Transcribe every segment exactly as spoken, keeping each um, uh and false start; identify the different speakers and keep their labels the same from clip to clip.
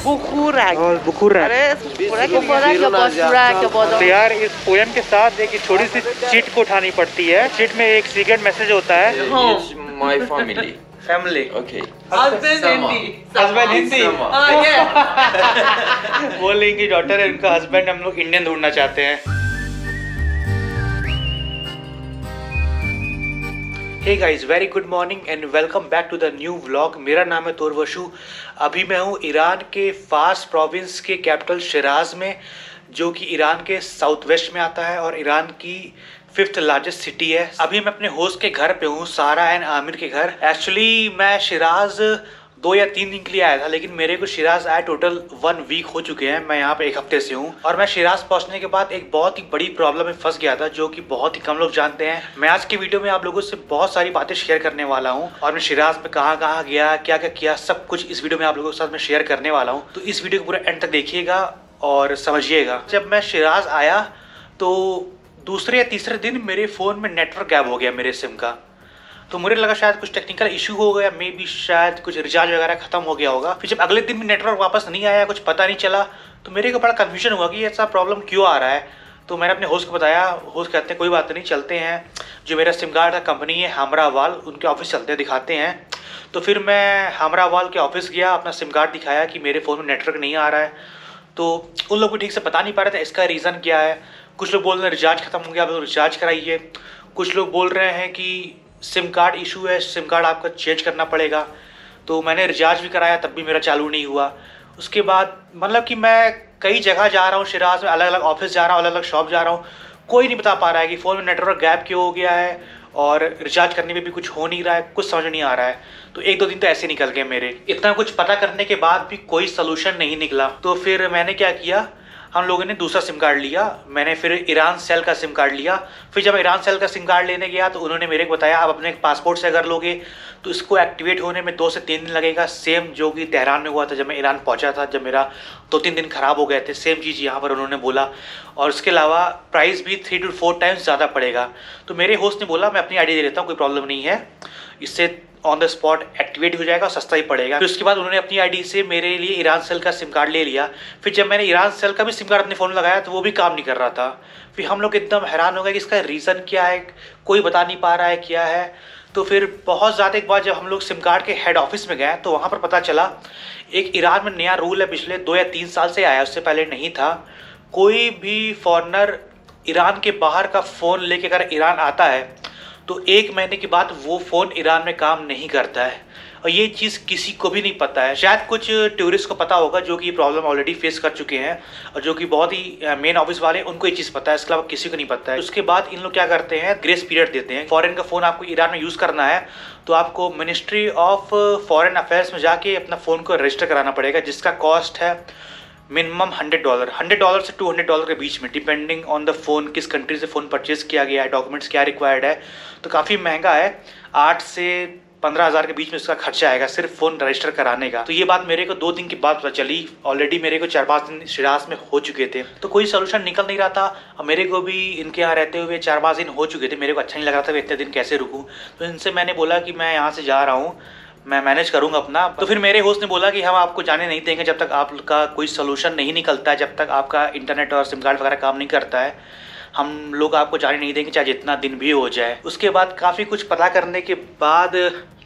Speaker 1: बुखुराक
Speaker 2: और बुखुराक।
Speaker 1: अरे बुखुराक या बसुराक या बदो।
Speaker 2: तो यार इस पोएम के साथ एक छोटी सी चिट को उठानी पड़ती है। चिट में एक सीक्रेट मैसेज होता है।
Speaker 3: It's my family.
Speaker 2: Family.
Speaker 3: Okay.
Speaker 1: Husband Hindi.
Speaker 2: Husband Hindi.
Speaker 1: हाँ ये।
Speaker 2: बोल इनकी डॉटर है, इनका हस्बैंड हम लोग इंडियन ढूंढना चाहते हैं। Hey guys, very good morning and welcome back to the new vlog. मेरा नाम है तोरवशु। अभी मैं हूँ ईरान के फास प्रोविंस के कैपिटल शिराज में, जो कि ईरान के साउथ वेस्ट में आता है और ईरान की फिफ्थ लार्जेस्ट सिटी है। अभी मैं अपने होस्ट के घर पे हूँ, सारा एंड आमिर के घर। एक्चुअली मैं शिराज दो या तीन दिन के लिए आया था, लेकिन मेरे को शिराज आए टोटल वन वीक हो चुके हैं। मैं यहाँ पे एक हफ्ते से हूँ और मैं शिराज पहुँचने के बाद एक बहुत ही बड़ी प्रॉब्लम में फंस गया था, जो कि बहुत ही कम लोग जानते हैं। मैं आज की वीडियो में आप लोगों से बहुत सारी बातें शेयर करने वाला हूँ और मैं शिराज में कहाँ कहाँ गया, क्या क्या किया, सब कुछ इस वीडियो में आप लोगों के साथ मैं शेयर करने वाला हूँ। तो इस वीडियो को पूरा एंड तक देखिएगा और समझिएगा। जब मैं शिराज आया तो दूसरे या तीसरे दिन मेरे फ़ोन में नेटवर्क गैप हो गया मेरे सिम का। तो मुझे लगा शायद कुछ टेक्निकल इशू हो गया, मे बी शायद कुछ रिचार्ज वगैरह खत्म हो गया होगा। फिर जब अगले दिन भी नेटवर्क वापस नहीं आया, कुछ पता नहीं चला, तो मेरे को बड़ा कन्फ्यूजन हुआ कि ऐसा प्रॉब्लम क्यों आ रहा है। तो मैंने अपने होस्ट को बताया। होस्ट कहते हैं कोई बात नहीं, चलते हैं जो मेरा सिम कार्ड का कंपनी है हमरावाल, उनके ऑफिस चलते हैं, दिखाते हैं। तो फिर मैं हमरावाल के ऑफिस गया, अपना सिम कार्ड दिखाया कि मेरे फ़ोन में नेटवर्क नहीं आ रहा है। तो उन लोग को ठीक से पता नहीं पा रहे थे इसका रीज़न क्या है। कुछ लोग बोल रहे हैं रिचार्ज खत्म हो गया, आप लोग रिचार्ज कराइए। कुछ लोग बोल रहे हैं कि सिम कार्ड इशू है, सिम कार्ड आपका चेंज करना पड़ेगा। तो मैंने रिचार्ज भी कराया, तब भी मेरा चालू नहीं हुआ। उसके बाद मतलब कि मैं कई जगह जा रहा हूँ शिराज में, अलग अलग ऑफिस जा रहा हूँ, अलग अलग शॉप जा रहा हूँ, कोई नहीं बता पा रहा है कि फ़ोन में नेटवर्क गैप क्यों हो गया है और रिचार्ज करने में भी कुछ हो नहीं रहा है, कुछ समझ नहीं आ रहा है। तो एक दो दिन तो ऐसे निकल गए मेरे। इतना कुछ पता करने के बाद भी कोई सलूशन नहीं निकला। तो फिर मैंने क्या किया, हम लोगों ने दूसरा सिम कार्ड लिया। मैंने फिर ईरान सेल का सिम कार्ड लिया। फिर जब ईरान सेल का सिम कार्ड लेने गया तो उन्होंने मेरे को बताया आप अपने पासपोर्ट से अगर लोगे तो इसको एक्टिवेट होने में दो से तीन दिन लगेगा। सेम जो कि तेहरान में हुआ था जब मैं ईरान पहुंचा था, जब मेरा दो तीन दिन ख़राब हो गए थे, सेम चीज़ यहाँ पर उन्होंने बोला। और उसके अलावा प्राइस भी थ्री टू फोर टाइम्स ज़्यादा पड़ेगा। तो मेरे होस्ट ने बोला मैं अपनी आई डी दे देता हूँ, कोई प्रॉब्लम नहीं है, इससे ऑन द स्पॉट एक्टिवेट हो जाएगा और सस्ता ही पड़ेगा। फिर उसके बाद उन्होंने अपनी आईडी से मेरे लिए ईरान सेल का सिम कार्ड ले लिया। फिर जब मैंने ईरान सेल का भी सिम कार्ड अपने फ़ोन में लगाया तो वो भी काम नहीं कर रहा था। फिर हम लोग एकदम हैरान हो गए कि इसका रीज़न क्या है, कोई बता नहीं पा रहा है क्या है। तो फिर बहुत ज़्यादा एक बार जब हम लोग सिम कार्ड के हेड ऑफिस में गए तो वहाँ पर पता चला एक ईरान में नया रूल है, पिछले दो या तीन साल से आया, उससे पहले नहीं था। कोई भी फॉरनर ईरान के बाहर का फ़ोन लेके अगर ईरान आता है तो एक महीने के बाद वो फ़ोन ईरान में काम नहीं करता है। और ये चीज़ किसी को भी नहीं पता है। शायद कुछ टूरिस्ट को पता होगा जो कि ये प्रॉब्लम ऑलरेडी फेस कर चुके हैं और जो कि बहुत ही मेन ऑफिस वाले, उनको ये चीज़ पता है, इसके अलावा किसी को नहीं पता है। उसके बाद इन लोग क्या करते हैं, ग्रेस पीरियड देते हैं। फॉरेन का फ़ोन आपको ईरान में यूज़ करना है तो आपको मिनिस्ट्री ऑफ फॉरेन अफेयर्स में जाके अपना फ़ोन को रजिस्टर कराना पड़ेगा, जिसका कॉस्ट है minimum hundred dollar hundred dollar से टू हंड्रेड डॉलर के बीच में, डिपेंडिंग ऑन द फ़ोन, किस कंट्री से फ़ोन परचेज़ किया गया है, डॉक्यूमेंट्स क्या रिक्वायर्ड है। तो काफ़ी महंगा है, आठ से पंद्रह हज़ार के बीच में इसका खर्चा आएगा सिर्फ फ़ोन रजिस्टर कराने का। तो ये बात मेरे को दो दिन के बाद पता चली। ऑलरेडी मेरे को चार पाँच दिन शिराज में हो चुके थे, तो कोई सोल्यूशन निकल नहीं रहा था। और मेरे को भी इनके यहाँ रहते हुए चार पाँच दिन हो चुके थे, मेरे को अच्छा नहीं लग रहा था इतने दिन कैसे रुकूँ। तो इनसे मैंने बोला कि मैं यहाँ से जा रहा हूँ, मैं मैनेज करूंगा अपना। तो फिर मेरे होस्ट ने बोला कि हम आपको जाने नहीं देंगे जब तक आपका कोई सोल्यूशन नहीं निकलता है, जब तक आपका इंटरनेट और सिम कार्ड वगैरह काम नहीं करता है, हम लोग आपको जाने नहीं देंगे चाहे जितना दिन भी हो जाए। उसके बाद काफ़ी कुछ पता करने के बाद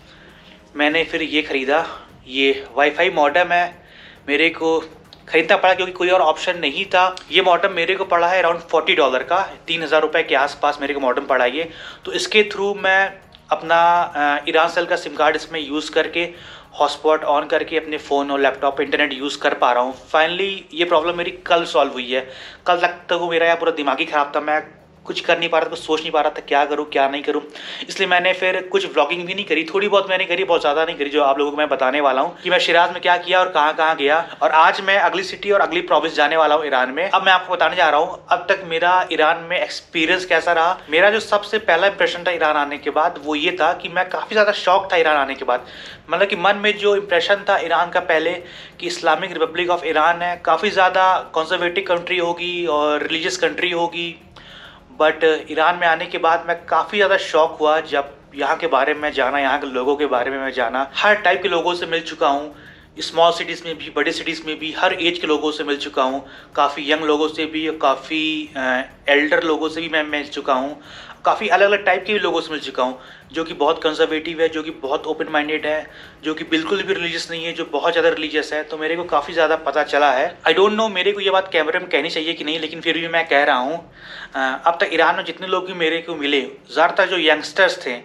Speaker 2: मैंने फिर ये ख़रीदा, ये वाईफाई मॉडेम है, मेरे को ख़रीदना पड़ा क्योंकि कोई और ऑप्शन नहीं था। ये मॉडेम मेरे को पड़ा है अराउंड फोर्टी डॉलर का, तीन हज़ार रुपये के आसपास मेरे को मॉडेम पड़ा ये। तो इसके थ्रू मैं अपना ईरान सेल का सिम कार्ड इसमें यूज़ करके हॉटस्पॉट ऑन करके अपने फ़ोन और लैपटॉप पे इंटरनेट यूज़ कर पा रहा हूँ। फाइनली ये प्रॉब्लम मेरी कल सॉल्व हुई है। कल तक तो वो मेरा यार पूरा दिमाग ही ख़राब था, मैं कुछ कर नहीं पा रहा था, कुछ सोच नहीं पा रहा था क्या करूँ क्या नहीं करूँ। इसलिए मैंने फिर कुछ व्लॉगिंग भी नहीं करी, थोड़ी बहुत मैंने करी, बहुत ज़्यादा नहीं करी, जो आप लोगों को मैं बताने वाला हूँ कि मैं शिराज में क्या किया और कहाँ कहाँ गया। और आज मैं अगली सिटी और अगली प्रोविंस जाने वाला हूँ ईरान में। अब मैं आपको बताने जा रहा हूँ अब तक मेरा ईरान में एक्सपीरियंस कैसा रहा। मेरा जो सबसे पहला इंप्रेशन था ईरान आने के बाद वो ये था कि मैं काफ़ी ज़्यादा शॉक था ईरान आने के बाद। मतलब कि मन में जो इंप्रेशन था ईरान का पहले कि इस्लामिक रिपब्लिक ऑफ ईरान है, काफ़ी ज़्यादा कंजर्वेटिव कंट्री होगी और रिलीजियस कंट्री होगी, बट ईरान में आने के बाद मैं काफ़ी ज़्यादा शॉक हुआ जब यहाँ के बारे में जाना, यहाँ के लोगों के बारे में मैं जाना। हर टाइप के लोगों से मिल चुका हूँ, स्मॉल सिटीज़ में भी, बड़े सिटीज़ में भी, हर एज के लोगों से मिल चुका हूँ। काफ़ी यंग लोगों से भी और काफ़ी एल्डर लोगों से भी मैं मिल चुका हूँ। काफ़ी अलग अलग टाइप के भी लोगों से मिल चुका हूँ, जो कि बहुत कंजर्वेटिव है, जो कि बहुत ओपन माइंडेड है, जो कि बिल्कुल भी रिलीजियस नहीं है, जो बहुत ज़्यादा रिलीजियस है। तो मेरे को काफ़ी ज़्यादा पता चला है। आई डोंट नो मेरे को ये बात कैमरे में कहनी चाहिए कि नहीं, लेकिन फिर भी मैं कह रहा हूँ। अब तक ईरान में जितने लोग भी मेरे को मिले, ज़्यादातर जो यंगस्टर्स थे,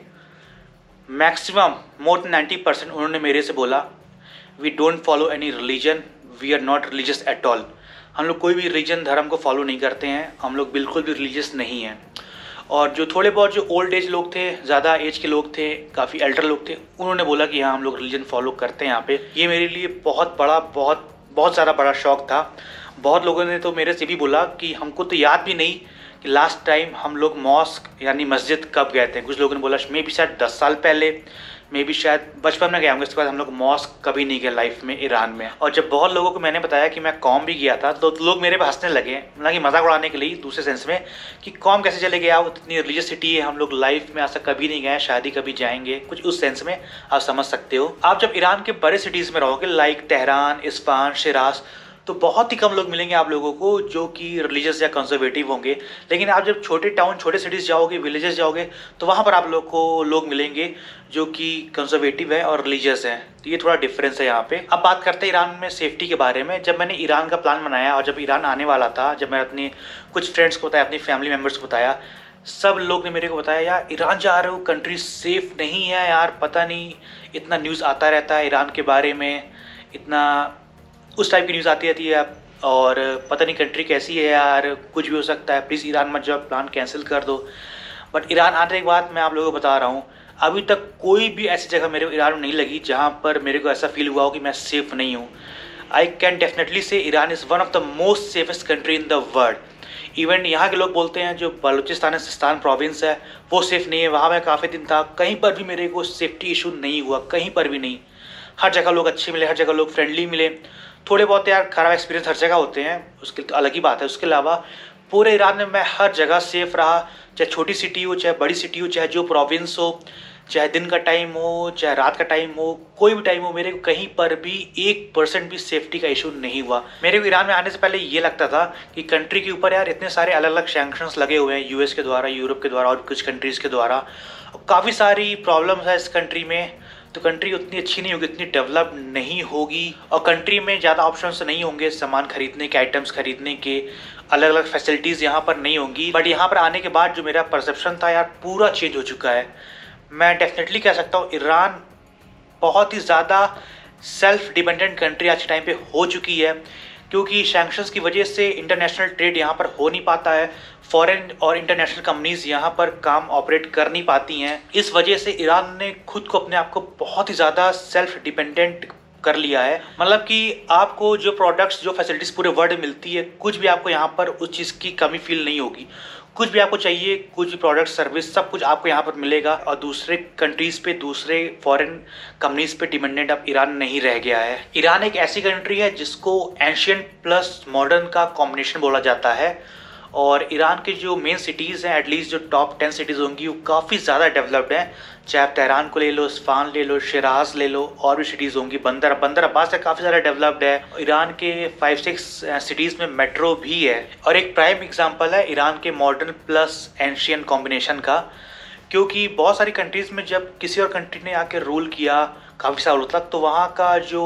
Speaker 2: maximum more than ninety percent उन्होंने मेरे से बोला, we don't follow any religion, we are not religious at all. हम लोग कोई भी रिलीजन, धर्म को फॉलो नहीं करते हैं, हम लोग बिल्कुल भी रिलीजियस नहीं हैं। और जो थोड़े बहुत जो ओल्ड एज लोग थे, ज़्यादा एज के लोग थे, काफ़ी एल्डर लोग थे, उन्होंने बोला कि हाँ हम लोग रिलीजन फॉलो करते हैं यहाँ पे। ये मेरे लिए बहुत बड़ा, बहुत बहुत ज़्यादा बड़ा शौक था। बहुत लोगों ने तो मेरे से भी बोला कि हमको तो याद भी नहीं कि लास्ट टाइम हम लोग मॉस्क यानी मस्जिद कब गए थे। कुछ लोगों ने बोला मे भी शायद दस साल पहले, मे भी शायद बचपन में गए होंगे, इसके बाद हम लोग मॉस्क कभी नहीं गए लाइफ में ईरान में। और जब बहुत लोगों को मैंने बताया कि मैं कॉम भी गया था, तो लोग मेरे पे हंसने लगे, मतलब कि मजाक उड़ाने के लिए, दूसरे सेंस में कि कॉम कैसे चले गए आप, इतनी रिलीजियस सिटी है, हम लोग लाइफ में ऐसा कभी नहीं गए, शायद ही कभी जाएंगे, कुछ उस सेंस में आप समझ सकते हो। आप जब ईरान के बड़े सिटीज़ में रहोगे लाइक तेहरान, इस्फहान, शिराज, तो बहुत ही कम लोग मिलेंगे आप लोगों को जो कि रिलीजियस या कंजर्वेटिव होंगे। लेकिन आप जब छोटे टाउन, छोटे सिटीज़ जाओगे, विलेजेस जाओगे, तो वहाँ पर आप लोग को लोग मिलेंगे जो कि कंजर्वेटिव है और रिलीजियस है। तो ये थोड़ा डिफरेंस है यहाँ पे। अब बात करते हैं ईरान में सेफ्टी के बारे में। जब मैंने ईरान का प्लान बनाया और जब ईरान आने वाला था, जब मैं अपने कुछ फ्रेंड्स को बताया, अपनी फैमिली मेम्बर्स को बताया, सब लोग ने मेरे को बताया यार ईरान जा रहे हो, कंट्री सेफ नहीं है यार, पता नहीं, इतना न्यूज़ आता रहता है ईरान के बारे में, इतना उस टाइप की न्यूज़ आती रहती है, और पता नहीं कंट्री कैसी है यार, कुछ भी हो सकता है, प्लीज़ ईरान मत जाओ, प्लान कैंसिल कर दो। बट ईरान आने के बाद मैं आप लोगों को बता रहा हूँ, अभी तक कोई भी ऐसी जगह मेरे को ईरान में नहीं लगी जहाँ पर मेरे को ऐसा फील हुआ हो कि मैं सेफ़ नहीं हूँ। I can definitely say Iran is one of the most safest country in the world. Even यहाँ के लोग बोलते हैं जो बलूचिस्तान सिस्तान प्रोविंस है वो सेफ़ नहीं है। वहाँ मैं काफ़ी दिन था, कहीं पर भी मेरे को सेफ्टी इशू नहीं हुआ, कहीं पर भी नहीं। हर जगह लोग अच्छे मिले, हर जगह लोग फ्रेंडली मिले। थोड़े बहुत यार ख़राब एक्सपीरियंस हर जगह होते हैं, उसकी तो अलग ही बात है। उसके अलावा पूरे ईरान में मैं हर जगह सेफ़ रहा, चाहे छोटी सिटी हो, चाहे बड़ी सिटी हो, चाहे जो प्रोविंस हो, चाहे दिन का टाइम हो, चाहे रात का टाइम हो, कोई भी टाइम हो, मेरे को कहीं पर भी एक परसेंट भी सेफ्टी का इशू नहीं हुआ। मेरे को ईरान में आने से पहले ये लगता था कि कंट्री के ऊपर यार इतने सारे अलग अलग सैंक्शंस लगे हुए हैं, यूएस के द्वारा, यूरोप के द्वारा और कुछ कंट्रीज़ के द्वारा, काफ़ी सारी प्रॉब्लम्स है इस कंट्री में। तो कंट्री उतनी अच्छी नहीं होगी, उतनी डेवलप नहीं होगी, और कंट्री में ज़्यादा ऑप्शंस नहीं होंगे सामान खरीदने के, आइटम्स खरीदने के, अलग अलग फैसिलिटीज़ यहाँ पर नहीं होंगी। बट यहाँ पर आने के बाद जो मेरा परसेप्शन था यार पूरा चेंज हो चुका है। मैं डेफिनेटली कह सकता हूँ ईरान बहुत ही ज़्यादा सेल्फ डिपेंडेंट कंट्री आज के टाइम पे हो चुकी है, क्योंकि सैंक्शंस की वजह से इंटरनेशनल ट्रेड यहाँ पर हो नहीं पाता है, फॉरेन और इंटरनेशनल कंपनीज यहाँ पर काम ऑपरेट कर नहीं पाती हैं। इस वजह से ईरान ने खुद को, अपने आप को बहुत ही ज़्यादा सेल्फ डिपेंडेंट कर लिया है। मतलब कि आपको जो प्रोडक्ट्स, जो फैसिलिटीज़ पूरे वर्ल्ड में मिलती है, कुछ भी आपको यहाँ पर उस चीज़ की कमी फील नहीं होगी। कुछ भी आपको चाहिए, कुछ भी प्रोडक्ट, सर्विस, सब कुछ आपको यहाँ पर मिलेगा, और दूसरे कंट्रीज़ पे, दूसरे फॉरेन कंपनीज़ पे डिपेंडेंट अब ईरान नहीं रह गया है। ईरान एक ऐसी कंट्री है जिसको एंशियंट प्लस मॉडर्न का कॉम्बिनेशन बोला जाता है, और ईरान के जो मेन सिटीज़ हैं, एटलीस्ट जो टॉप टेन सिटीज़ होंगी, वो काफ़ी ज़्यादा डेवलप्ड हैं। चाहे आप तेहरान को ले लो, इस्फहान ले लो, शिराज ले लो, और भी सिटीज़ होंगी, बंदर बंदर अब्बास से काफ़ी ज़्यादा डेवलप्ड है। ईरान के फाइव सिक्स सिटीज़ में मेट्रो भी है, और एक प्राइम एग्जांपल है ईरान के मॉडर्न प्लस एंशियंट कॉम्बिनेशन का। क्योंकि बहुत सारी कंट्रीज़ में जब किसी और कंट्री ने आके रूल किया काफ़ी सालों तक, तो वहाँ का जो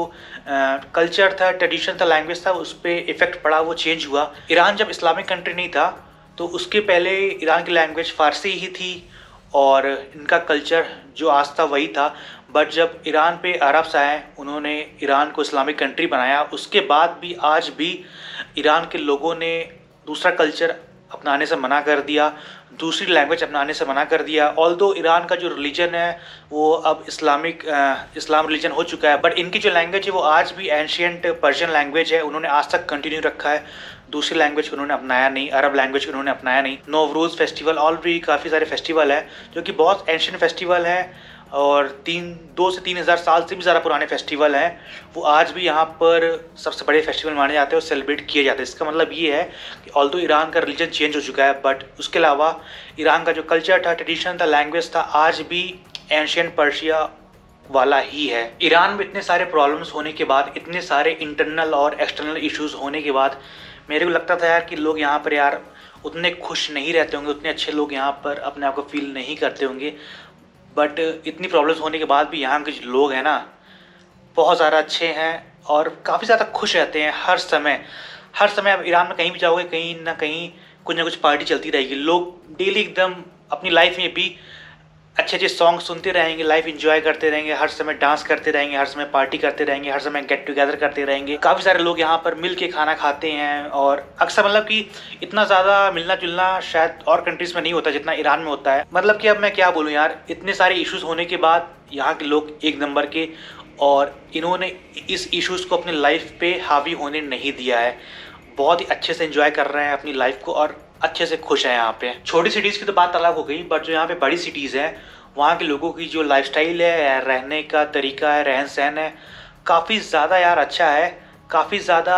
Speaker 2: कल्चर था, ट्रेडिशन था, लैंग्वेज था, उस पर इफ़ेक्ट पड़ा, वो चेंज हुआ। ईरान जब इस्लामिक कंट्री नहीं था तो उसके पहले ईरान की लैंग्वेज फ़ारसी ही थी, और इनका कल्चर जो आज था वही था। बट जब ईरान पे अरब्स आए, उन्होंने ईरान को इस्लामिक कंट्री बनाया, उसके बाद भी आज भी ईरान के लोगों ने दूसरा कल्चर अपनाने से मना कर दिया, दूसरी लैंग्वेज अपनाने से मना कर दिया। ऑल्दो ईरान का जो रिलीजन है वो अब इस्लामिक इस्लाम रिलीजन हो चुका है, बट इनकी जो लैंग्वेज है वो आज भी एंशियंट पर्शियन लैंग्वेज है, उन्होंने आज तक कंटिन्यू रखा है। दूसरी लैंग्वेज को उन्होंने अपनाया नहीं, अरब लैंग्वेज को उन्होंने अपनाया नहीं। नवरोज़ फेस्टिवल, और भी काफ़ी सारे फेस्टिवल हैं जो कि बहुत एंशियंट फेस्टिवल हैं, और तीन दो से तीन हज़ार साल से भी ज़्यादा पुराने फेस्टिवल हैं, वो आज भी यहाँ पर सबसे बड़े फेस्टिवल माने जाते हैं और सेलिब्रेट किए जाते हैं। इसका मतलब ये है कि ऑल्दो ईरान का रिलीजन चेंज हो चुका है, बट उसके अलावा ईरान का जो कल्चर था, ट्रेडिशन था, लैंग्वेज था, आज भी एंशियंट पर्शिया वाला ही है। ईरान में इतने सारे प्रॉब्लम्स होने के बाद, इतने सारे इंटरनल और एक्सटर्नल इश्यूज होने के बाद मेरे को लगता था यार कि लोग यहाँ पर यार उतने खुश नहीं रहते होंगे, उतने अच्छे लोग यहाँ पर अपने आप को फील नहीं करते होंगे। बट इतनी प्रॉब्लम्स होने के बाद भी यहाँ के जो लोग हैं ना बहुत ज़्यादा अच्छे हैं और काफ़ी ज़्यादा खुश रहते हैं हर समय। हर समय आप ईरान में कहीं भी जाओगे, कहीं ना कहीं कुछ ना कुछ पार्टी चलती रहेगी। लोग डेली एकदम अपनी लाइफ में भी अच्छे अच्छे सॉन्ग सुनते रहेंगे, लाइफ एंजॉय करते रहेंगे, हर समय डांस करते रहेंगे, हर समय पार्टी करते रहेंगे, हर समय गेट टुगेदर करते रहेंगे। काफ़ी सारे लोग यहाँ पर मिल के खाना खाते हैं और अक्सर मतलब कि इतना ज़्यादा मिलना जुलना शायद और कंट्रीज़ में नहीं होता जितना ईरान में होता है। मतलब कि अब मैं क्या बोलूँ यार, इतने सारे इश्यूज़ होने के बाद यहाँ के लोग एक नंबर के, और इन्होंने इस इश्यूज़ को अपनी लाइफ पे हावी होने नहीं दिया है। बहुत ही अच्छे से एंजॉय कर रहे हैं अपनी लाइफ को और अच्छे से खुश हैं यहाँ पे। छोटी सिटीज़ की तो बात अलग हो गई, बट जो यहाँ पे बड़ी सिटीज़ हैं वहाँ के लोगों की जो लाइफस्टाइल है, रहने का तरीका है, रहन सहन है, काफ़ी ज़्यादा यार अच्छा है। काफ़ी ज़्यादा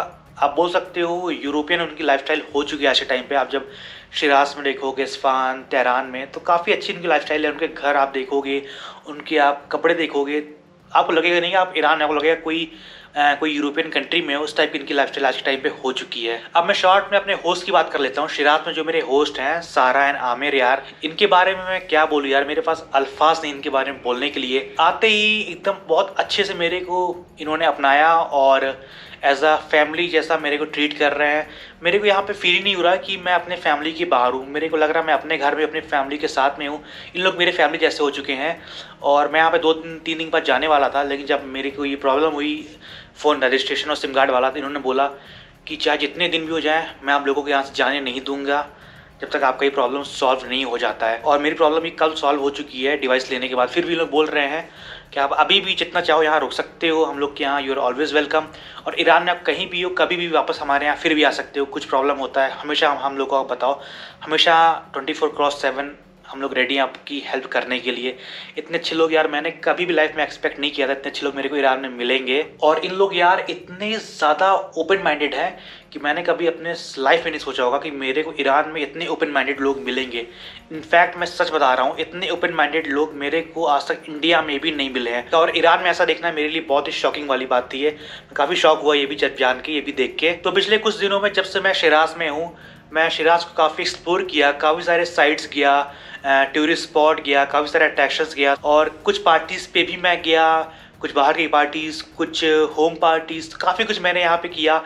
Speaker 2: आप बोल सकते हो यूरोपियन उनकी लाइफस्टाइल हो चुकी है आज के टाइम पे। आप जब शिराज में देखोगे, इस्फहान, तेहरान में, तो काफ़ी अच्छी उनकी लाइफस्टाइल है। उनके घर आप देखोगे, उनके आप कपड़े देखोगे, आपको लगेगा नहीं आप ईरान में, आपको लगेगा कोई आ, कोई यूरोपियन कंट्री में। उस टाइप की इनकी लाइफस्टाइल आज के टाइम पे हो चुकी है। अब मैं शॉर्ट में अपने होस्ट की बात कर लेता हूँ। शिराज में जो मेरे होस्ट हैं सारा एंड आमिर, यार इनके बारे में मैं क्या बोलूँ यार, मेरे पास अल्फाज नहीं इनके बारे में बोलने के लिए। आते ही एकदम बहुत अच्छे से मेरे को इन्होंने अपनाया और एज अ फैमिली जैसा मेरे को ट्रीट कर रहे हैं। मेरे को यहाँ पे फील ही नहीं हो रहा कि मैं अपने फैमिली के बाहर हूँ। मेरे को लग रहा है मैं अपने घर में अपनी फैमिली के साथ में हूँ। इन लोग मेरे फैमिली जैसे हो चुके हैं। और मैं यहाँ पे दो तीन तीन दिन बाद जाने वाला था, लेकिन जब मेरे को ये प्रॉब्लम हुई फ़ोन रजिस्ट्रेशन और सिम कार्ड वाला, तो इन्होंने बोला कि चाहे जितने दिन भी हो जाए मैं आप लोगों के यहाँ से जाने नहीं दूँगा जब तक आपका ये प्रॉब्लम सॉल्व नहीं हो जाता है। और मेरी प्रॉब्लम ये कल सॉल्व हो चुकी है डिवाइस लेने के बाद। फिर भी लोग बोल रहे हैं कि आप अभी भी जितना चाहो यहाँ रुक सकते हो, हम लोग के यहाँ यू आर ऑलवेज़ वेलकम। और ईरान में आप कहीं भी हो, कभी भी वापस हमारे यहाँ फिर भी आ सकते हो। कुछ प्रॉब्लम होता है हमेशा हम हम लोग को बताओ, हमेशा ट्वेंटी फोर क्रॉस सेवन हम लोग रेडी हैं आपकी हेल्प करने के लिए। इतने अच्छे लोग यार मैंने कभी भी लाइफ में एक्सपेक्ट नहीं किया था इतने अच्छे लोग मेरे को ईरान में मिलेंगे। और इन लोग यार इतने ज़्यादा ओपन माइंडेड हैं कि मैंने कभी अपने लाइफ में नहीं सोचा होगा कि मेरे को ईरान में इतने ओपन माइंडेड लोग मिलेंगे। इनफैक्ट मैं सच बता रहा हूँ, इतने ओपन माइंडेड लोग मेरे को आज तक इंडिया में भी नहीं मिले हैं। और ईरान में ऐसा देखना मेरे लिए बहुत ही शॉकिंग वाली बात थी। ये काफ़ी शॉक हुआ ये भी जब जान के, ये भी देख के। तो पिछले कुछ दिनों में जब से मैं शिराज में हूँ, मैं शिराज को काफ़ी एक्सप्लोर किया, काफ़ी सारे साइट्स गया, टूरिस्ट स्पॉट गया, काफ़ी सारे अट्रैक्शंस गया। और कुछ पार्टीज़ पे भी मैं गया, कुछ बाहर की पार्टीज़, कुछ होम पार्टीज़, काफ़ी कुछ मैंने यहाँ पे किया।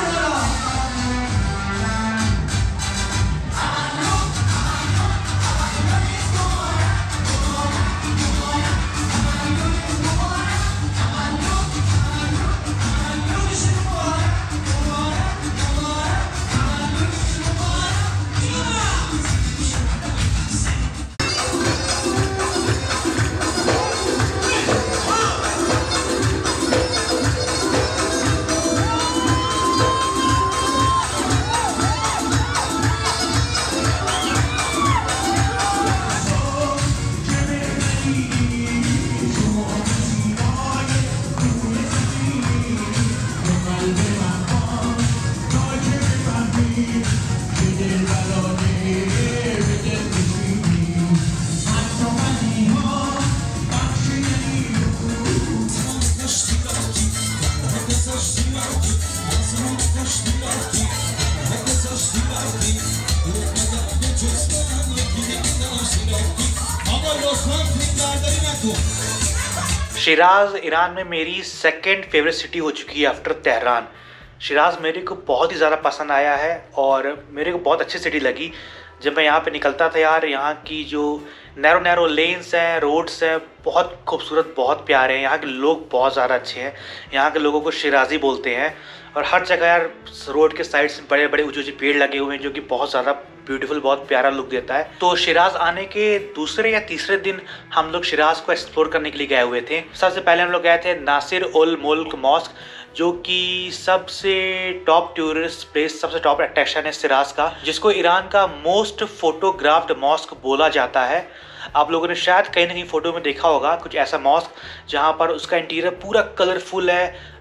Speaker 2: शिराज ईरान में मेरी सेकंड फेवरेट सिटी हो चुकी है आफ्टर तेहरान। शिराज मेरे को बहुत ही ज़्यादा पसंद आया है और मेरे को बहुत अच्छी सिटी लगी। जब मैं यहाँ पे निकलता था यार, यहाँ की जो नैरो नैरो लेन्स हैं, रोड्स हैं, बहुत खूबसूरत, बहुत प्यारे हैं। यहाँ के लोग बहुत ज़्यादा अच्छे हैं। यहाँ के लोगों को शिराजी बोलते हैं। और हर जगह यार रोड के साइड से बड़े बड़े ऊंचे ऊंचे पेड़ लगे हुए हैं जो कि बहुत ज़्यादा ब्यूटीफुल, बहुत प्यारा लुक देता है। तो शिराज आने के दूसरे या तीसरे दिन हम लोग शिराज को एक्सप्लोर करने के लिए गए हुए थे। सबसे पहले हम लोग गए थे नासिर उल मुल्क मॉस्क, जो कि सबसे टॉप टूरिस्ट प्लेस, सबसे टॉप अट्रैक्शन है शिराज का, जिसको ईरान का मोस्ट फोटोग्राफ्ड मॉस्क बोला जाता है। आप लोगों ने शायद कहीं ना कहीं फोटो में देखा होगा कुछ ऐसा मॉस्क जहाँ पर उसका इंटीरियर पूरा कलरफुल है,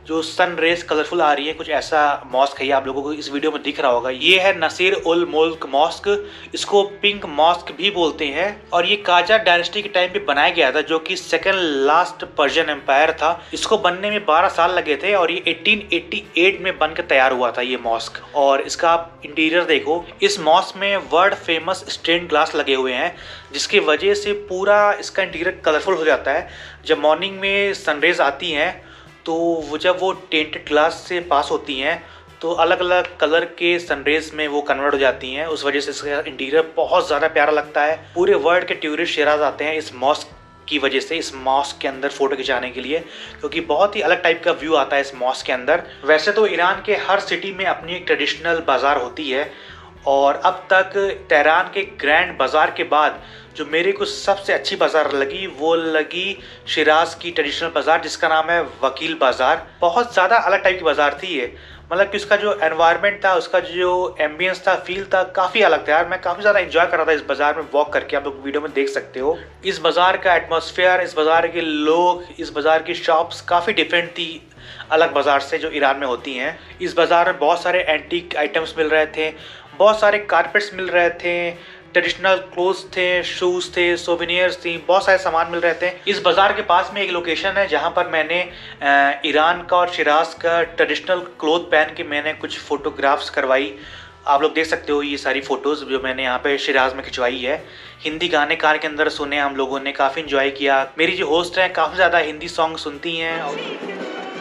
Speaker 2: जो सन रेस कलरफुल आ रही है, कुछ ऐसा मॉस्क है ये, आप लोगों को इस वीडियो में दिख रहा होगा। ये है नसीर उल मुल्क मॉस्क, इसको पिंक मॉस्क भी बोलते हैं और ये काजार डायनेस्टी के टाइम पे बनाया गया था, जो कि सेकंड लास्ट पर्शियन एम्पायर था। इसको बनने में बारह साल लगे थे और ये अठारह सौ अट्ठासी में बनकर तैयार हुआ था ये मॉस्क। और इसका आप इंटीरियर देखो, इस मॉस्क में वर्ल्ड फेमस स्टेन्ड ग्लास लगे हुए हैं, जिसकी वजह से पूरा इसका इंटीरियर कलरफुल हो जाता है। जब मॉर्निंग में सनरेज आती हैं तो वो जब वो टेंटेड ग्लास से पास होती हैं तो अलग अलग कलर के सनरेज में वो कन्वर्ट हो जाती हैं। उस वजह से इसका इंटीरियर बहुत ज़्यादा प्यारा लगता है। पूरे वर्ल्ड के टूरिस्ट शिराज आते हैं इस मॉस्क की वजह से, इस मॉस्क के अंदर फ़ोटो खिंचाने के लिए, क्योंकि बहुत ही अलग टाइप का व्यू आता है इस मॉस्क के अंदर। वैसे तो ईरान के हर सिटी में अपनी एक ट्रेडिशनल बाज़ार होती है और अब तक तेहरान के ग्रैंड बाज़ार के बाद जो मेरे को सबसे अच्छी बाज़ार लगी वो लगी शिराज की ट्रेडिशनल बाज़ार, जिसका नाम है वकील बाज़ार। बहुत ज़्यादा अलग टाइप की बाज़ार थी ये, मतलब कि उसका जो एनवायरनमेंट था, उसका जो एम्बियंस था, फील था, काफ़ी अलग था यार। मैं काफ़ी ज़्यादा एंजॉय कर रहा था इस बाज़ार में वॉक करके, आप लोग वीडियो में देख सकते हो। इस बाज़ार का एटमॉस्फेयर, इस बाज़ार के लोग, इस बाज़ार की शॉप्स काफ़ी डिफरेंट थी अलग बाज़ार से जो ईरान में होती हैं। इस बाज़ार में बहुत सारे एंटीक आइटम्स मिल रहे थे, बहुत सारे कारपेट्स मिल रहे थे, ट्रेडिशनल क्लोथ्स थे, शूज़ थे, सोवेनियर्स थी, बहुत सारे सामान मिल रहे थे। इस बाज़ार के पास में एक लोकेशन है जहाँ पर मैंने ईरान का और शिराज का ट्रेडिशनल क्लोथ पहन के मैंने कुछ फ़ोटोग्राफ्स करवाई। आप लोग देख सकते हो ये सारी फ़ोटोज़ जो मैंने यहाँ पे शिराज में खिंचवाई है। हिंदी गाने कार के अंदर सुने हम लोगों ने, काफ़ी इन्जॉय किया। मेरी जो होस्ट हैं काफ़ी ज़्यादा हिंदी सॉन्ग सुनती हैं।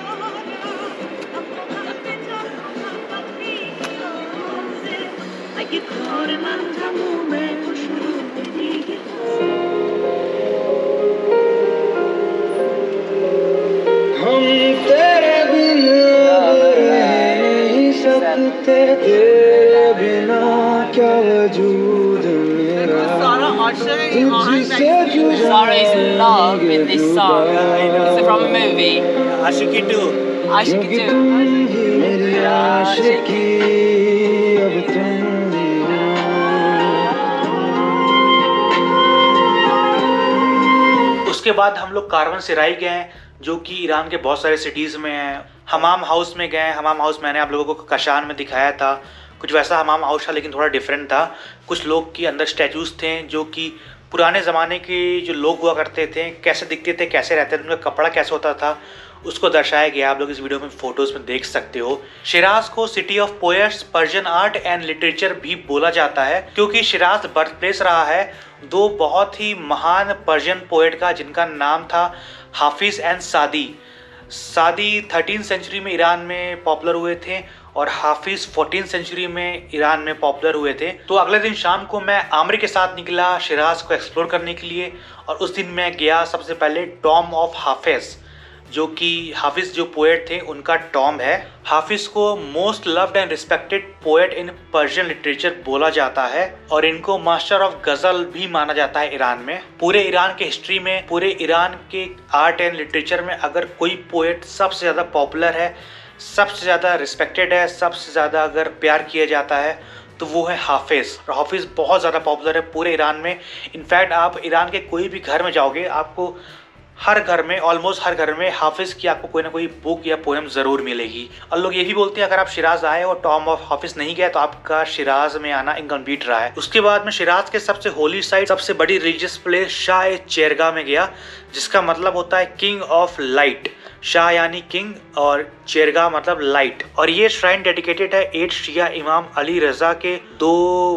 Speaker 4: हम तेरे बिना नहीं सकते, तेरे बिना क्या वजूद मेरा, तुझसे जुदा
Speaker 5: Zara is in love with this song. It's from a movie.
Speaker 2: Aashiqui two,
Speaker 5: Aşkı
Speaker 4: क्योंकि
Speaker 5: too.
Speaker 4: तुम ही मेरी आशिकी, अब तुम ही हो।
Speaker 2: उसके बाद हम लोग कारवन सिराई गए, जो कि ईरान के बहुत सारे सिटीज़ में है। हमाम हाउस में गए। हमाम हाउस मैंने आप लोगों को कशान में दिखाया था, कुछ वैसा हमाम हाउस था लेकिन थोड़ा डिफरेंट था। कुछ लोग के अंदर स्टैचूज़ थे जो कि पुराने ज़माने के जो लोग हुआ करते थे, कैसे दिखते थे, कैसे रहते थे, उनका कपड़ा कैसे होता था, उसको दर्शाया गया। आप लोग इस वीडियो में फ़ोटोज़ में देख सकते हो। शिराज को city of poets, Persian art and literature भी बोला जाता है, क्योंकि शिराज बर्थ प्लेस रहा है दो बहुत ही महान पर्शियन पोएट का, जिनका नाम था हाफिज़ and Saadi. Saadi thirteen century में ईरान में पॉपुलर हुए थे और हाफिज़ फोर्टीन सेंचुरी में ईरान में पॉपुलर हुए थे। तो अगले दिन शाम को मैं आमरी के साथ निकला शिराज को एक्सप्लोर करने के लिए, और उस दिन मैं गया सबसे पहले टॉम ऑफ हाफिज़, जो कि हाफिज़ जो पोएट थे उनका टॉम है। हाफिज़ को most loved and respected poet in Persian literature बोला जाता है और इनको मास्टर ऑफ गज़ल भी माना जाता है ईरान में। पूरे ईरान के हिस्ट्री में, पूरे ईरान के आर्ट एंड लिटरेचर में अगर कोई पोएट सबसे ज़्यादा पॉपुलर है, सबसे ज़्यादा रिस्पेक्टेड है, सबसे ज़्यादा अगर प्यार किया जाता है तो वो है हाफिज़। और हाफिज़ बहुत ज़्यादा पॉपुलर है पूरे ईरान में। इनफैक्ट आप ईरान के कोई भी घर में जाओगे, आपको हर घर में, ऑलमोस्ट हर घर में हाफिज़ की आपको कोई ना कोई बुक या पोएम ज़रूर मिलेगी। और लोग ये भी बोलते हैं अगर आप शिराज आए और टॉम ऑफ हाफिज़ नहीं गए तो आपका शिराज में आना इनकम्प्लीट रहा है। उसके बाद में शिराज के सबसे होली साइट, सबसे बड़ी रिलीजियस प्लेस शाह चेरगा में गया, जिसका मतलब होता है किंग ऑफ लाइट। शाह यानी किंग और चेरगा मतलब लाइट। और ये श्राइन डेडिकेटेड है एट शिया इमाम अली रजा के दो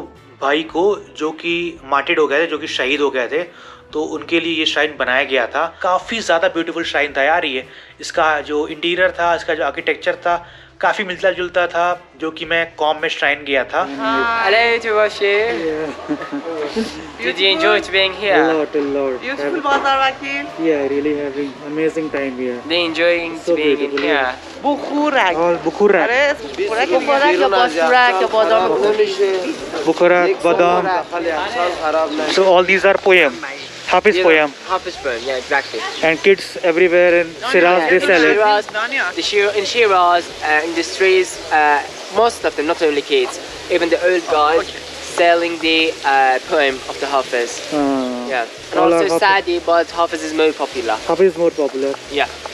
Speaker 2: भाई को, जो कि मार्टिड हो गए थे, जो कि शहीद हो गए थे, तो उनके लिए ये श्राइन बनाया गया था। काफ़ी ज़्यादा ब्यूटीफुल श्राइन था यार ये। इसका जो इंटीरियर था, इसका जो आर्किटेक्चर था, काफ़ी मिलता जुलता था, जो कि मैं कॉम में श्राइन गया था।
Speaker 5: Hello to Bashir. Did you enjoy to being here?
Speaker 4: A lot, a lot.
Speaker 1: Beautiful bazaar, Vakil.
Speaker 4: Yeah, really having amazing time here.
Speaker 5: They enjoying
Speaker 4: So
Speaker 5: to being in
Speaker 4: beautiful,
Speaker 5: here.
Speaker 1: Bukurak.
Speaker 4: All bukurak,
Speaker 1: آره اسمش بخورک بخورک یا باشورک یا بادام
Speaker 4: bukurak, badam. So all these are poem, Hafiz
Speaker 5: Yeah,
Speaker 4: poem,
Speaker 5: Hafiz poem, yeah, exactly.
Speaker 4: and kids everywhere in Shiraz they
Speaker 5: In
Speaker 4: sell it.
Speaker 5: Shiraz, the Shir- in Shiraz, uh, in the streets, uh, most of them, not only kids, even the old guys, selling the uh, poem of the Hafiz.
Speaker 4: Uh,
Speaker 5: Yeah, and
Speaker 4: all are
Speaker 5: also
Speaker 4: Hafiz.
Speaker 5: Sadi, but Hafiz is more popular.
Speaker 4: Hafiz is more popular.
Speaker 5: Yeah.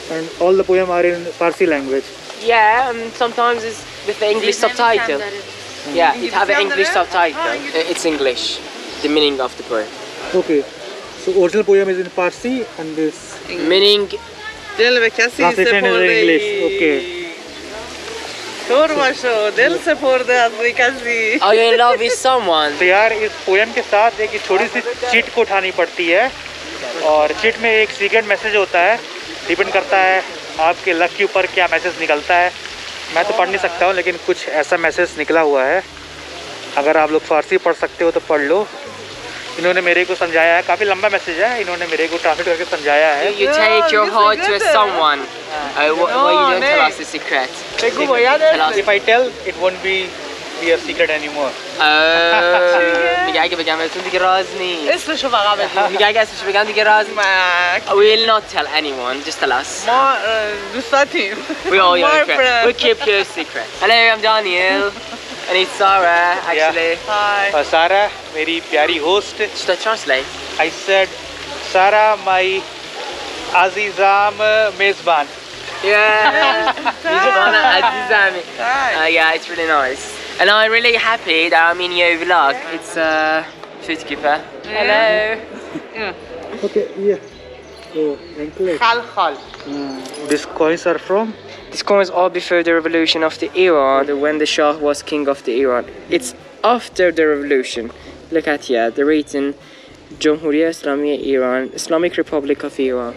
Speaker 2: And all the poem are in Farsi language.
Speaker 5: Yeah, and sometimes it's with the English subtitle. Yeah, it have an English subtitle. Uh, It's English, the meaning of the poem.
Speaker 2: Okay. So original poem is in Farsi and this
Speaker 5: Meaning,
Speaker 1: دل به کسی
Speaker 2: translation is in
Speaker 1: سپرده
Speaker 2: English.
Speaker 1: ای.
Speaker 2: Okay.
Speaker 1: طور باشو دل سپرده از روی کسی.
Speaker 5: are you in love with someone?
Speaker 2: तो यार इस poem के साथ एक छोटी सी chit को उठानी पड़ती है और चिट में एक सीक्रेट मैसेज होता है। डिपेंड करता है आपके लक के ऊपर क्या मैसेज निकलता है। मैं तो पढ़ नहीं सकता हूँ लेकिन कुछ ऐसा मैसेज निकला हुआ है। अगर आप लोग फारसी पढ़ सकते हो तो पढ़ लो। इन्होंने मेरे को समझाया है, काफ़ी लंबा मैसेज है, इन्होंने मेरे को ट्रांसलेट करके समझाया है।
Speaker 5: You take your heart to someone. Uh, wh- why you don't tell us the secret?
Speaker 1: بگو باید
Speaker 5: Tell us.
Speaker 2: If I tell, it won't be be a secret anymore.
Speaker 5: Uh, میگه اگه بگم بهتون دیگه راز نیست.
Speaker 1: اسمشو فقط بگو.
Speaker 5: میگه اگه اسمش بگم دیگه راز نیست.
Speaker 1: مک.
Speaker 5: We will not tell anyone, just tell us.
Speaker 1: ما اه، دوستاتیم.
Speaker 5: We all your
Speaker 1: My
Speaker 5: friends.
Speaker 1: friends.
Speaker 5: We'll keep your secret. Hello, I'm Daniel. And it's Sarah, actually.
Speaker 1: Hi.
Speaker 2: और Sara मेरी प्यारी host.
Speaker 5: Should I translate?
Speaker 2: I said, Sarah, my azizam mezban.
Speaker 5: Yeah. Mizbana Azizami.
Speaker 1: Hi.
Speaker 5: Uh, yeah, it's really nice. And I'm really happy that I'm in your vlog. It's uh, Foodkeeper. Hello.
Speaker 2: Okay, yeah. So, anklet.
Speaker 1: خال خال.
Speaker 2: These coins are from?
Speaker 5: These coins are before the revolution of the Iran, when the Shah was king of the Iran. It's after the revolution. Look at here, the written Jamhuriya Islamiya Iran, Islamic Republic of Iran.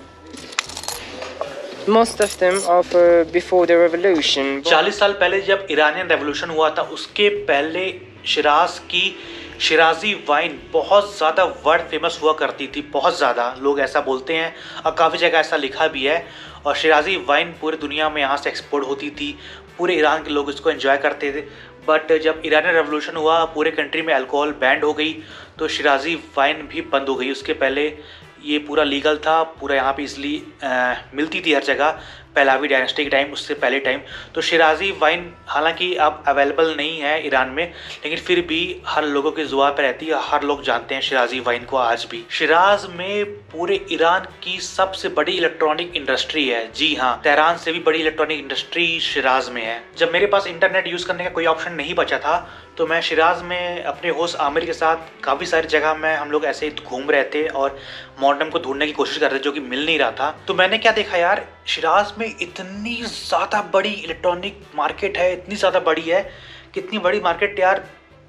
Speaker 5: Most of them are for before the revolution.
Speaker 2: चालीस साल पहले जब Iranian revolution हुआ था उसके पहले शिराज की Shirazi wine बहुत ज़्यादा वर्ल्ड फेमस हुआ करती थी। बहुत ज़्यादा लोग ऐसा बोलते हैं और काफ़ी जगह ऐसा लिखा भी है। और शिराजी वाइन पूरी दुनिया में यहाँ से एक्सपोर्ट होती थी। पूरे ईरान के लोग इसको एंजॉय करते थे। बट जब ईरानियन रेवोल्यूशन हुआ पूरे कंट्री में अल्कोहल बैंड हो गई तो शिराजी वाइन भी बंद हो गई। उसके पहले ये पूरा लीगल था, पूरा यहाँ पे इसलिए मिलती थी हर जगह पहलावी डायनेस्टी के टाइम, उससे पहले टाइम। तो शिराजी वाइन हालांकि अब अवेलेबल नहीं है ईरान में, लेकिन फिर भी हर लोगों की जुबान पर रहती है, हर लोग जानते हैं शिराजी वाइन को आज भी। शिराज में पूरे ईरान की सबसे बड़ी इलेक्ट्रॉनिक इंडस्ट्री है। जी हाँ, तेहरान से भी बड़ी इलेक्ट्रॉनिक इंडस्ट्री शिराज में है। जब मेरे पास इंटरनेट यूज़ करने का कोई ऑप्शन नहीं बचा था तो मैं शिराज में अपने होस्ट आमिर के साथ काफ़ी सारी जगह में हम लोग ऐसे घूम रहे थे और मॉडर्न को ढूंढने की कोशिश कर रहे थे जो कि मिल नहीं रहा था। तो मैंने क्या देखा यार, शिराज में इतनी ज़्यादा बड़ी इलेक्ट्रॉनिक मार्केट है, इतनी ज़्यादा बड़ी है, कितनी बड़ी मार्केट यार,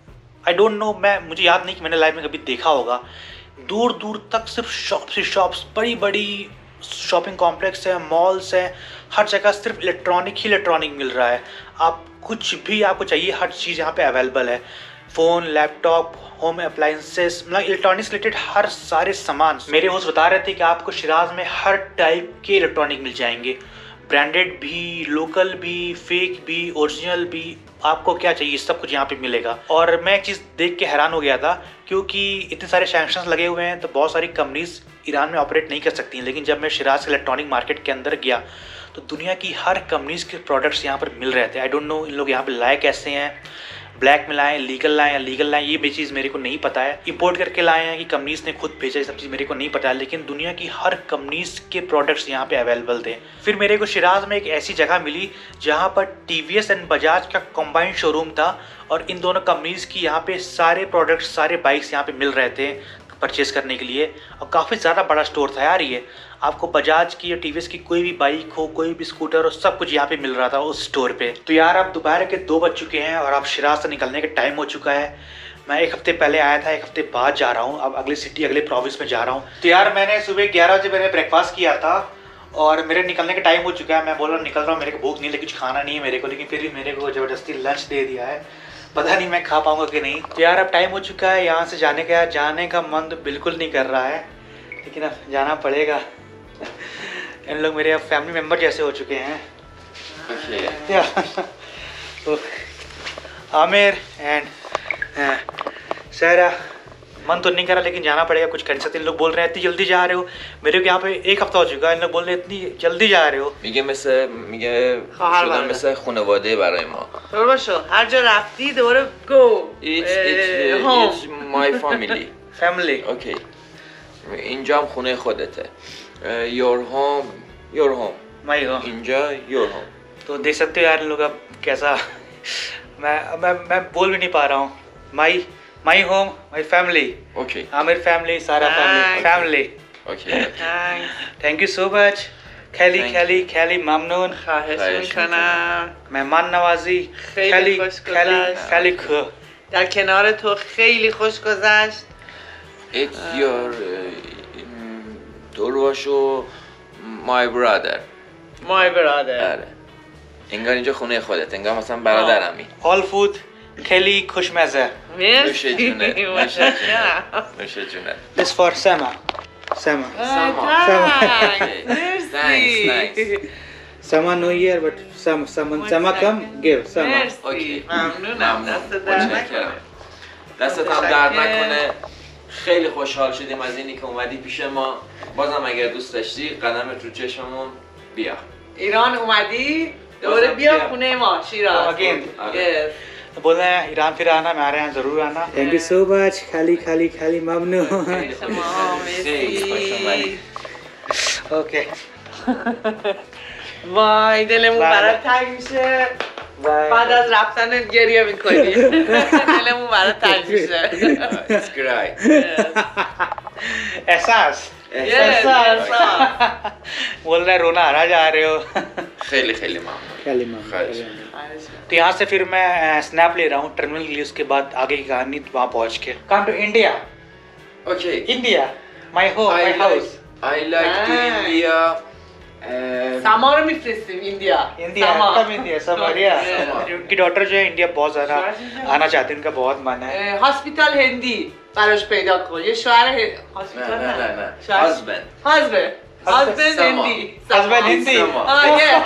Speaker 2: आई डोंट नो, मैं मुझे याद नहीं कि मैंने लाइफ में कभी देखा होगा। दूर दूर तक सिर्फ शॉप्स ही शॉप्स, बड़ी बड़ी शॉपिंग कॉम्प्लेक्स है, मॉल्स हैं, हर जगह सिर्फ इलेक्ट्रॉनिक ही इलेक्ट्रॉनिक मिल रहा है। आप कुछ भी आपको चाहिए हर चीज़ यहाँ पे अवेलेबल है। फ़ोन, लैपटॉप, होम अप्लाइंसेस, मतलब इलेक्ट्रॉनिक्स रिलेटेड हर सारे सामान। मेरे होस्ट बता रहे थे कि आपको शिराज में हर टाइप के इलेक्ट्रॉनिक मिल जाएंगे, ब्रांडेड भी, लोकल भी, फेक भी, ओरिजिनल भी, आपको क्या चाहिए सब कुछ यहाँ पे मिलेगा। और मैं एक चीज़ देख के हैरान हो गया था क्योंकि इतने सारे सैंक्शंस लगे हुए हैं तो बहुत सारी कंपनीज ईरान में ऑपरेट नहीं कर सकती हैं। लेकिन जब मैं शिराज के इलेक्ट्रॉनिक मार्केट के अंदर गया तो दुनिया की हर कंपनीज के प्रोडक्ट्स यहाँ पर मिल रहे थे। आई डोंट नो इन लोग यहाँ पे लाए कैसे हैं, ब्लैक में लाएँ, लीगल लाएँ या लीगल लाएँ, ये भी चीज़ मेरे को नहीं पता है। इंपोर्ट करके लाए हैं कि कंपनीज ने खुद भेजा, ये सब चीज़ मेरे को नहीं पता है। लेकिन दुनिया की हर कंपनीज के प्रोडक्ट्स यहाँ पे अवेलेबल थे। फिर मेरे को शिराज में एक ऐसी जगह मिली जहाँ पर टीवीएस एंड बजाज का कंबाइंड शोरूम था और इन दोनों कंपनीज की यहाँ पे सारे प्रोडक्ट्स, सारे बाइक्स यहाँ पे मिल रहे थे परचेज़ करने के लिए। और काफ़ी ज़्यादा बड़ा स्टोर था यार ये। आपको बजाज की या टीवीएस की कोई भी बाइक हो, कोई भी स्कूटर हो, सब कुछ यहाँ पे मिल रहा था उस स्टोर पे। तो यार अब दोपहर के दो बज चुके हैं और अब शिराज से निकलने का टाइम हो चुका है। मैं एक हफ्ते पहले आया था, एक हफ्ते बाद जा रहा हूँ, अब अगली सिटी, अगले प्रोविंस में जा रहा हूँ। तो यार मैंने सुबह ग्यारह बजे मैंने ब्रेकफास्ट किया था और मेरे निकलने का टाइम हो चुका है। मैं बोल रहा हूँ निकल रहा हूँ, मेरे को भूख नहीं, लेकिन कुछ खाना नहीं है मेरे को, लेकिन फिर भी मेरे को ज़बरदस्ती लंच दे दिया है। पता नहीं मैं खा पाऊंगा कि नहीं। तो यार अब टाइम हो चुका है यहाँ से जाने का। जाने का मन तो बिल्कुल नहीं कर रहा है, लेकिन अब जाना पड़ेगा। इन लोग मेरे अब फैमिली मेम्बर जैसे हो चुके हैं। तो आमिर एंड सारा, मन तो नहीं कर रहा लेकिन जाना पड़ेगा, कुछ कर सकते। इन लोग बोल रहे हैं इतनी जल्दी जा रहे हो, मेरे को यहाँ पे एक हफ्ता हो चुका है, इन लोग बोल रहे हैं इतनी जल्दी जा रहे हो।
Speaker 3: میگه مثل میگه شدن مثل خانواده برای ما.
Speaker 1: طور باشو هر جا رفتی دوباره گو.
Speaker 3: It's it's it's my family.
Speaker 2: Family
Speaker 3: Okay. اینجا هم خونه خودته. Your home your home.
Speaker 2: माई हो
Speaker 3: اینجا your home.
Speaker 2: तो देख सकते हो यार इन लोग अब कैसा मैं मैं मैं बोल भी नहीं पा रहा हूँ my my home my family
Speaker 3: Okay.
Speaker 2: Amir family Sara family family
Speaker 3: Okay.
Speaker 2: Thank you so much खैली
Speaker 3: Thank
Speaker 2: खैली खैली ممنون
Speaker 1: خواهش
Speaker 3: خواهش
Speaker 1: میکنم.
Speaker 2: مهمان نوازی
Speaker 1: خیلی
Speaker 2: خیلی
Speaker 1: خوش
Speaker 2: خیلی
Speaker 1: گذشت.
Speaker 2: خیلی خوب
Speaker 1: در کنار تو خیلی خوش گذشت.
Speaker 3: It's your uh, درواشو my brother.
Speaker 1: مای برادر.
Speaker 3: آره. انگار اینجا خونه خودت، انگار مثلا برادرمی.
Speaker 2: all food خیلی خوشمزه
Speaker 3: نوش جونه.
Speaker 1: متشکرم.
Speaker 3: نوش جونه.
Speaker 2: this for Sama Sama
Speaker 3: Thanks, thanks.
Speaker 2: Sama no here but Sama Sama Sama come give Sama
Speaker 3: اوکی.
Speaker 1: مرسی. ممنونم. دست در
Speaker 3: متشکرم.
Speaker 1: نکنه.
Speaker 3: دستت هم درد نکنه. خیلی خوشحال شدیم از اینی که اومدی پیش ما. بازم اگر دوست داشتی قدمت رو چشممون بیا.
Speaker 1: ایران اومدی؟ دوره
Speaker 3: بازم
Speaker 1: بیا
Speaker 3: بیا.
Speaker 1: خونه ما شیراز.
Speaker 2: Again.
Speaker 1: Yes.
Speaker 2: बोल रहे हैं Iran फिर आना हमारे यहाँ जरूर आना थैंक यू सो मच खाली खाली खाली ممنون
Speaker 1: شما مرسی.
Speaker 2: اوکی
Speaker 1: وای دلمون
Speaker 2: بله.
Speaker 1: برات تنگ میشه. بعد از رفتن گریه میکنی. دلمون برات تنگ میشه.
Speaker 3: It's great.
Speaker 2: एहसास
Speaker 1: Yes, yes.
Speaker 2: बोल रहे हैं रोना हरा जा रहे हो
Speaker 3: خیلی خیلی ممنون. خواهش.
Speaker 2: तो यहाँ से फिर मैं स्नैप ले रहा हूँ टर्मिनल के लिए उसके बाद आगे की कहानी वहाँ पहुँच के come to India
Speaker 3: Okay.
Speaker 2: India my home
Speaker 3: I
Speaker 2: my
Speaker 3: like
Speaker 2: house
Speaker 3: I like to
Speaker 1: Nice.
Speaker 3: India. uh,
Speaker 1: سما رو میفرستیم India.
Speaker 2: India कब इंडिया सब बढ़िया
Speaker 1: Yes.
Speaker 2: उनकी डॉटर जो है इंडिया बहुत ज़्यादा आना चाहती है उनका बहुत मन है
Speaker 1: هاسپیتال هندی براش پیدا کن. یه شوهر ه-
Speaker 3: نه
Speaker 1: هاسپیتال
Speaker 3: نه نه نه.
Speaker 1: شوهر-
Speaker 3: Husband.
Speaker 1: هازبند. هازبند
Speaker 3: سما.
Speaker 1: هندی.
Speaker 2: हस्बैंड हिंदी
Speaker 3: سما.
Speaker 1: آه، یه.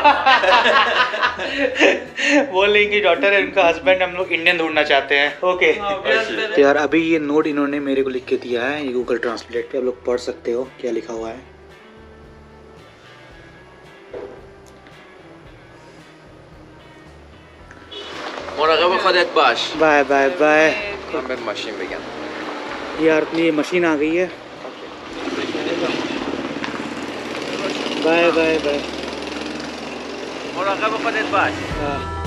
Speaker 2: बोल रही कि डॉटर है उनका हस्बैंड हम लोग इंडियन ढूंढना चाहते हैं ओके
Speaker 1: हाँ, बस
Speaker 3: Okay.
Speaker 1: बस।
Speaker 2: तो यार अभी ये नोट इन्होंने मेरे को लिख के दिया है ये गूगल ट्रांसलेट पे आप लोग पढ़ सकते हो क्या लिखा हुआ है
Speaker 3: مراقب خودت باش.
Speaker 2: Bye bye bye
Speaker 3: من به ماشین بگم.
Speaker 2: यार अपनी ये मशीन आ गई है बाय बाय बाय
Speaker 3: مراقب خودت باش.
Speaker 2: हाँ